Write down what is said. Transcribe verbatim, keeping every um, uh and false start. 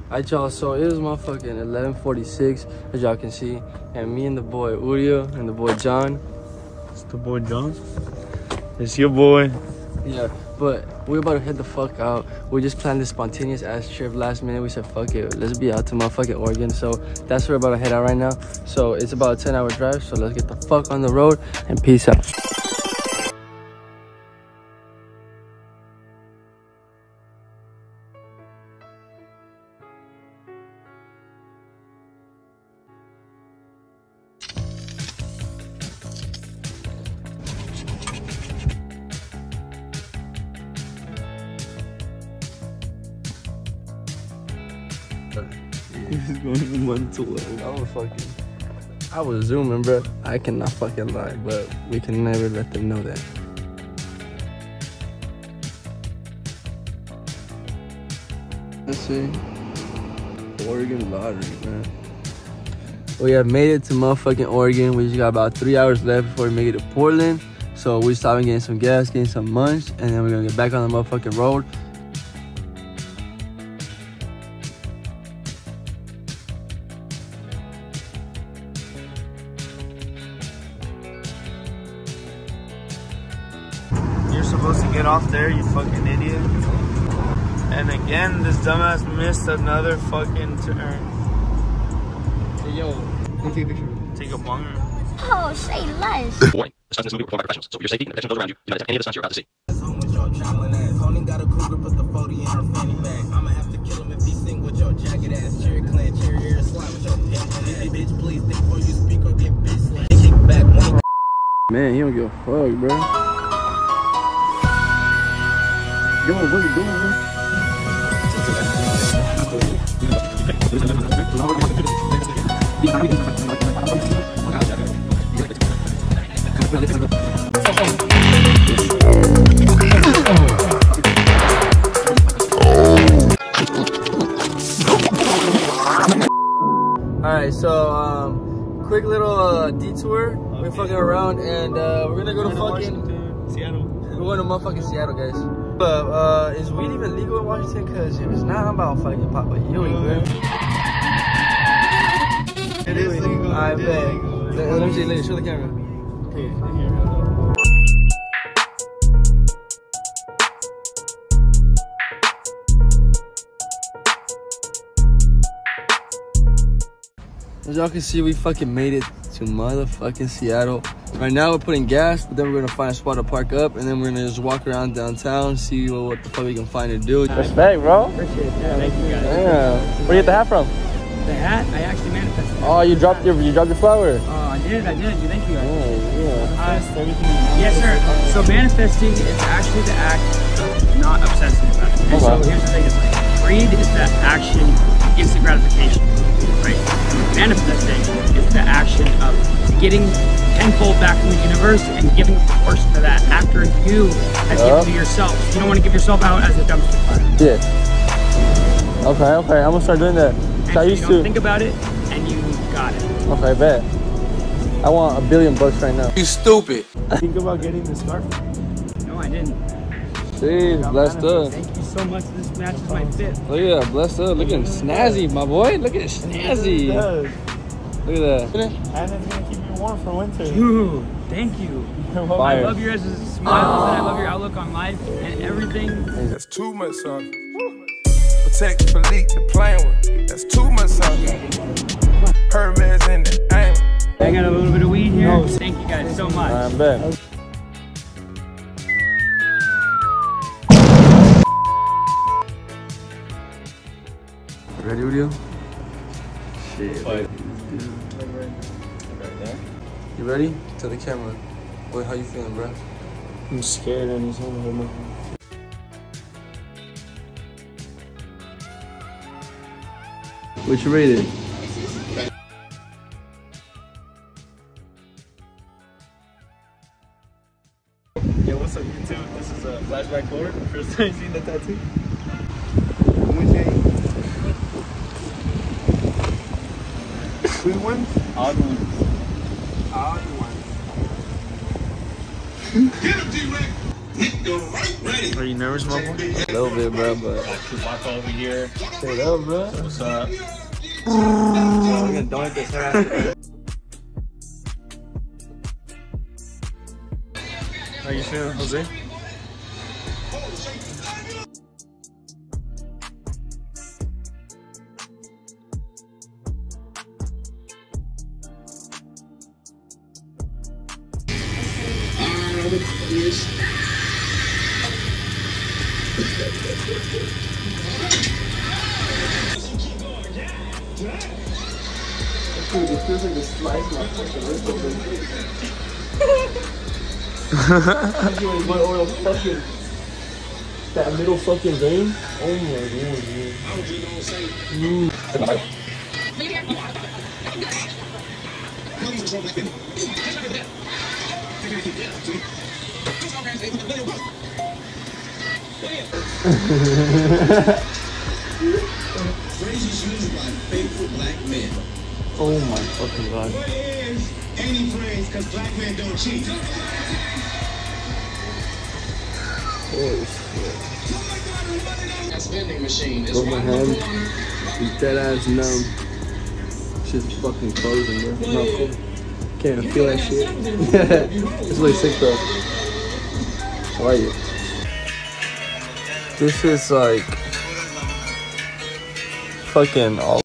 Alright, y'all, so it is motherfucking eleven forty-six, as y'all can see, and me and the boy Uriel and the boy John. It's the boy John. It's your boy. Yeah, but we're about to head the fuck out. We just planned this spontaneous ass trip last minute. We said, fuck it, let's be out to motherfucking Oregon. So that's where we're about to head out right now. So it's about a ten hour drive, so let's get the fuck on the road and peace out. He's going from one to eleven. I was fucking, I was zooming, bro. I cannot fucking lie, but we can never let them know that. Let's see. Oregon lottery, man. We have made it to motherfucking Oregon. We just got about three hours left before we make it to Portland. So we stopping getting some gas, getting some munch, and then we're gonna get back on the motherfucking road. You're supposed to get off there, you fucking idiot. And again, this dumbass missed another fucking turn. Hey, yo, can you take a picture? Take a banger. Oh, say less. Warning, the stunts in this movie were performed by professionals, so for your safety and the attention of those around you, do not attempt any of the stunts you're about to see. Only got a cougar, put the forty in her fanny bag. I'ma have to kill him if he sing with your jacket ass. Cherry clan, cherry ear, slide with your pimp. Bitch, please think before you speak or get bitch like kick back. Man, he don't give a fuck, bro. Yo, what are you doing, bro? Alright, so um, quick little uh, detour. Okay. We're fucking around, and uh, we're gonna go to fucking Seattle. We're going to motherfucking Seattle, guys. But uh, is weed even legal in Washington? Cause if it's not, I'm about to fucking pop a Yui, bro. It is legal. I it bet. Is legal. Let, let me see. Let me show the camera. Okay. As y'all can see, we fucking made it to motherfucking Seattle. Right now, we're putting gas, but then we're gonna find a spot to park up, and then we're gonna just walk around downtown, see what, what the fuck we can find to do. Respect, bro. Appreciate it. Yeah, thank you guys. Yeah. Where you get the hat from? The hat, I actually manifested. Oh, you dropped your you dropped your flower. Oh, I did, I did. Thank you guys. Oh, yeah. Uh, yes, sir. So manifesting is actually the act of not obsessing about it. And Okay. so here's the thing: it's like greed is the action, instant gratification, right? Manifesting is the action of getting tenfold back from the universe and giving a portion of that after you have Yeah. given to yourself. You don't want to give yourself out as a dumpster fire. Yeah. Okay, okay. I'm gonna start doing that. And I so used you don't to. think about it, and you got it. Okay, bet. I want a billion bucks right now. You stupid. Think about getting the scarf. No, I didn't. Jeez, blessed up. Thank you so much. This matches my fit. Look at that, blessed up. Looking snazzy, my boy. Look at snazzy. It Look at that. And it's gonna keep you warm for winter. Dude, thank you. I Fire. love your guys' smiles and I love your outlook on life and everything. That's too much sauce. Protect Philippe, the plan with. That's too much sauce. Hermes in the aim. I got a little bit of weed here. Thank you guys so much. I bet. Ready, Uriel? Shit. You ready? To the camera. Boy, how you feeling, bro? I'm scared and he's over here. What you rated? Yeah, what's up YouTube? This is a flashback forward. First time you seen the tattoo. Good ones? Odd ones. Odd ones. Get him, G-Rex! Are you nervous, Mobile? A little bit, bro, but. Chewbacca over here. Straight up, bro. What's up? I'm gonna dunk this head. How you feeling, Jose? Dude, it feels like a slice my fucking wrist open. Or the fucking, that middle fucking vein. Oh my god, man. Mm. Phrases used by faithful black men. Oh my fucking god. Any phrase, because black men don't cheat. Holy shit. That spending machine is Go my hand. He's dead ass numb. Shit's fucking frozen, bro. Not cool. Can't even feel that shit. It's really sick though. How are you? This is like fucking all